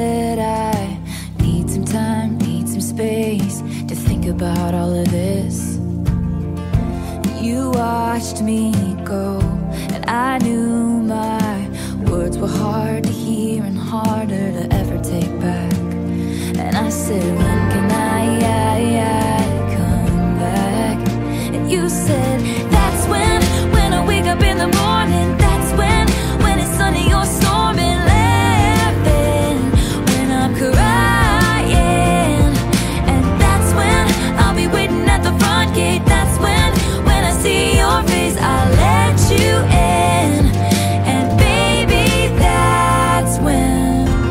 said I need some time, need some space to think about all of this. You watched me go, and I knew my words were hard to hear and harder to ever take back. And I said, when can I come back? And you said, that's when I wake up in the morning. That's when it's sunny or storming, laughing when I'm crying. And that's when I'll be waiting at the front gate. That's when I see your face, I'll let you in. And baby, that's when.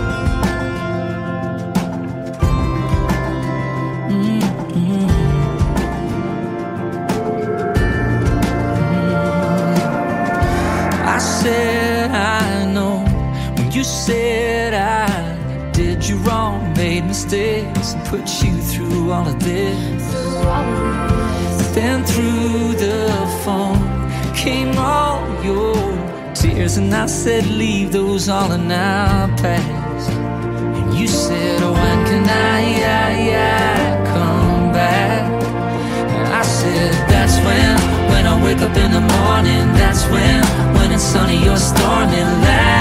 I said I know when you said I did you wrong, made mistakes, and put you through all of this. Then through the phone came all your tears, and I said leave those all in our past. And you said, oh, when can I come back? And I said, that's when I wake up in the morning. That's when it's sunny or stormy.